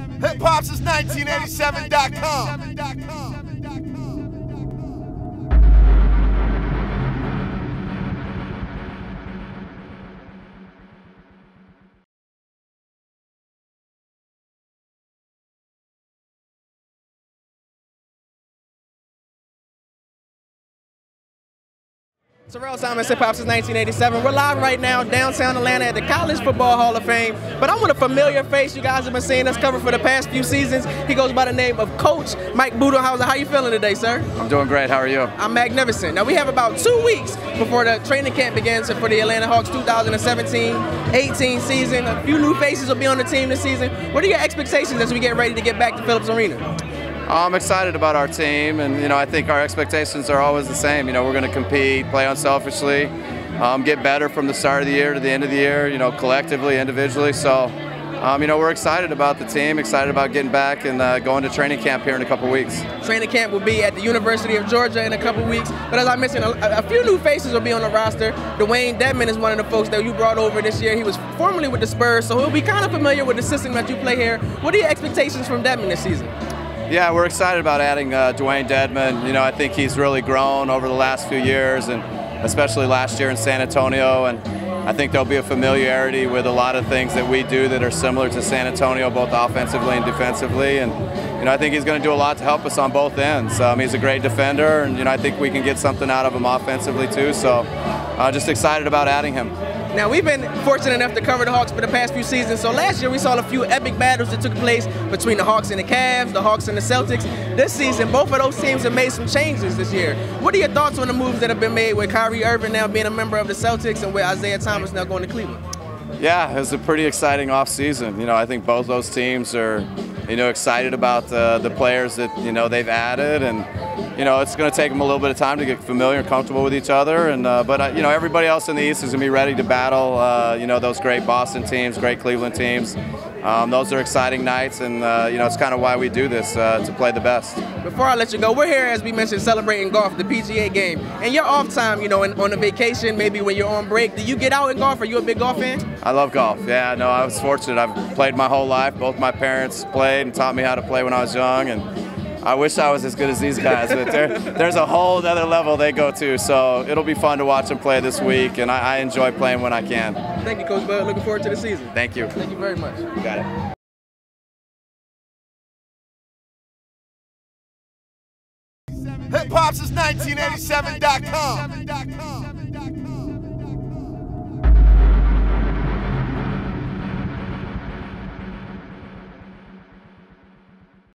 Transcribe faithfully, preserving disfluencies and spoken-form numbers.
hip hop since nineteen eighty-seven dot com. Terrell Simons, Hip Hop since nineteen eighty-seven. We're live right now downtown Atlanta at the College Football Hall of Fame. But I want a familiar face. You guys have been seeing us cover for the past few seasons. He goes by the name of Coach Mike Budenholzer. How you feeling today, sir? I'm doing great. How are you? I'm magnificent. Now we have about two weeks before the training camp begins for the Atlanta Hawks two thousand seventeen eighteen season. A few new faces will be on the team this season. What are your expectations as we get ready to get back to Phillips Arena? I'm excited about our team, and you know, I think our expectations are always the same. You know, we're going to compete, play unselfishly, um, get better from the start of the year to the end of the year. You know, collectively, individually. So, um, you know, we're excited about the team, excited about getting back and uh, going to training camp here in a couple weeks. Training camp will be at the University of Georgia in a couple weeks. But as I mentioned, a, a few new faces will be on the roster. Dwayne Dedmon is one of the folks that you brought over this year. He was formerly with the Spurs, so he'll be kind of familiar with the system that you play here. What are your expectations from Dedmon this season? Yeah, we're excited about adding uh, Dwayne Dedmon. You know, I think he's really grown over the last few years, and especially last year in San Antonio. And I think there'll be a familiarity with a lot of things that we do that are similar to San Antonio, both offensively and defensively. And you know, I think he's going to do a lot to help us on both ends. Um, he's a great defender, and you know, I think we can get something out of him offensively too. So, uh, just excited about adding him. Now, we've been fortunate enough to cover the Hawks for the past few seasons. So last year we saw a few epic battles that took place between the Hawks and the Cavs, the Hawks and the Celtics. This season, both of those teams have made some changes this year. What are your thoughts on the moves that have been made with Kyrie Irving now being a member of the Celtics and with Isaiah Thomas now going to Cleveland? Yeah, it was a pretty exciting offseason. You know, I think both those teams are, you know, excited about uh, the players that, you know, they've added, and you know, it's going to take them a little bit of time to get familiar and comfortable with each other. And uh, but uh, you know, everybody else in the East is going to be ready to battle. Uh, you know, those great Boston teams, great Cleveland teams. Um, those are exciting nights, and uh, you know, it's kind of why we do this, uh, to play the best. Before I let you go, we're here, as we mentioned, celebrating golf, the P G A game. And your off time, you know, in, on a vacation, maybe when you're on break, do you get out and golf? Are you a big golf fan? I love golf. Yeah, no, I was fortunate. I've played my whole life. Both my parents played and taught me how to play when I was young, and I wish I was as good as these guys, but there's a whole other level they go to, so it'll be fun to watch them play this week, and I, I enjoy playing when I can. Thank you, Coach Bud. Looking forward to the season. Thank you. Thank you very much. You got it. hip hop since nineteen eighty-seven dot com.